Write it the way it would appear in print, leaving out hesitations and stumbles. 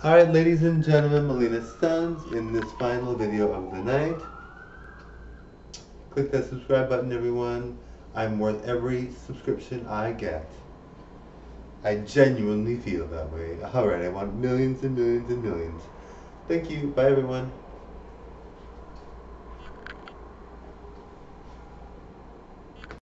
Alright, ladies and gentlemen, Mileena's sons, in this final video of the night. Click that subscribe button, everyone. I'm worth every subscription I get. I genuinely feel that way. Alright, I want millions and millions and millions. Thank you. Bye, everyone.